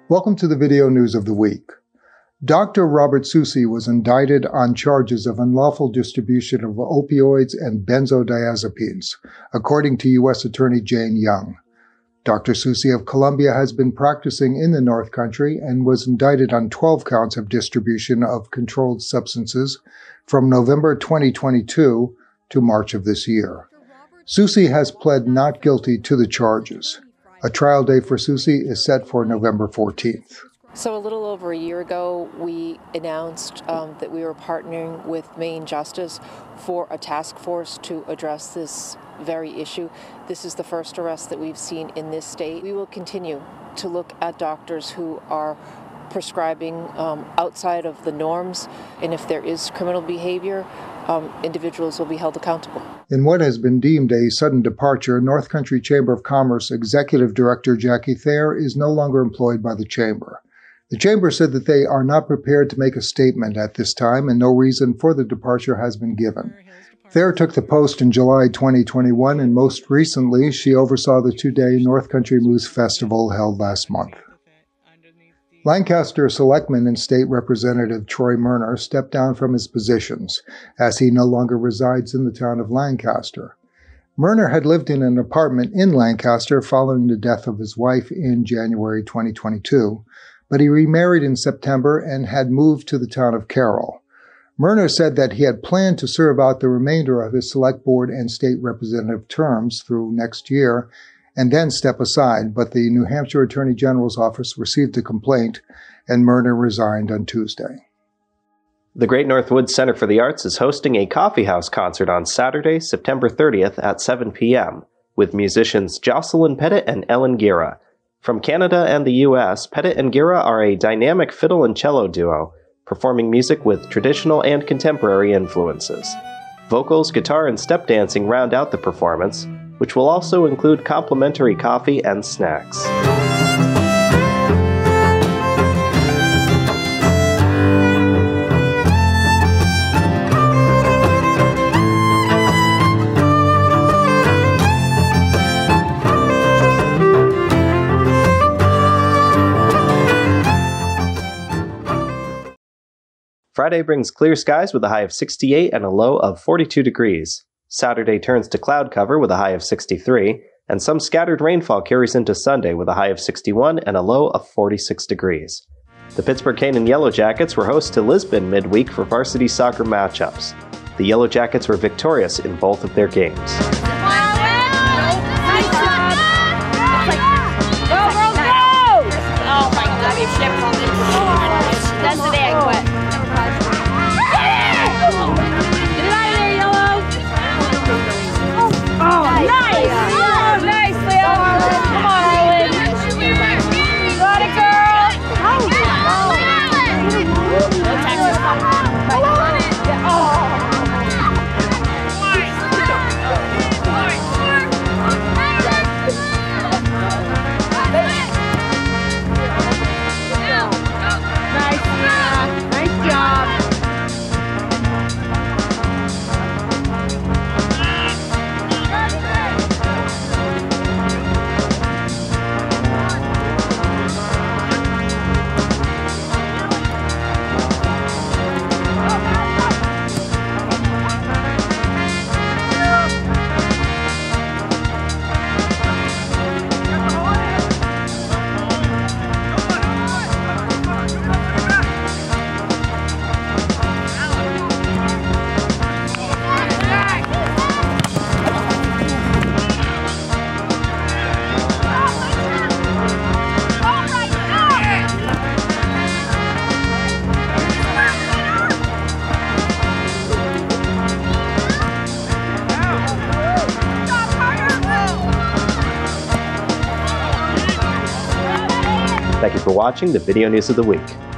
Welcome to the video news of the week. Dr. Robert Soucy was indicted on charges of unlawful distribution of opioids and benzodiazepines, according to U.S. Attorney Jane Young. Dr. Soucy of Columbia has been practicing in the North Country and was indicted on 12 counts of distribution of controlled substances from November 2022 to March of this year. Soucy has pled not guilty to the charges. A trial date for Soucy is set for November 14th. So a little over a year ago, we announced that we were partnering with Maine Justice for a task force to address this very issue. This is the first arrest that we've seen in this state. We will continue to look at doctors who are prescribing outside of the norms, and if there is criminal behavior, individuals will be held accountable. In what has been deemed a sudden departure, North Country Chamber of Commerce Executive Director Jacci Thayer is no longer employed by the Chamber. The Chamber said that they are not prepared to make a statement at this time, and no reason for the departure has been given. Thayer took the post in July 2021, and most recently, she oversaw the two-day North Country Moose Festival held last month. Lancaster Selectman and State Representative Troy Merner stepped down from his positions, as he no longer resides in the town of Lancaster. Merner had lived in an apartment in Lancaster following the death of his wife in January 2022, but he remarried in September and had moved to the town of Carroll. Merner said that he had planned to serve out the remainder of his select board and state representative terms through next year and then step aside, but the New Hampshire Attorney General's office received a complaint and Merner resigned on Tuesday. The Great North Woods Center for the Arts is hosting a coffeehouse concert on Saturday, September 30th at 7 p.m. with musicians Jocelyn Pettit and Ellen Gira. From Canada and the U.S., Pettit and Gira are a dynamic fiddle and cello duo, performing music with traditional and contemporary influences. Vocals, guitar, and step dancing round out the performance, which will also include complimentary coffee and snacks. Friday brings clear skies with a high of 68 and a low of 42 degrees. Saturday turns to cloud cover with a high of 63, and some scattered rainfall carries into Sunday with a high of 61 and a low of 46 degrees. The Pittsburg-Canaan Yellow Jackets were host to Lisbon midweek for varsity soccer matchups. The Yellow Jackets were victorious in both of their games. That's the day I quit. Oh, nice! Oh, nice, Leo! Come on, Owen! Got it, girl! Nice, yeah. Nice job. Thank you for watching the Video News of the Week.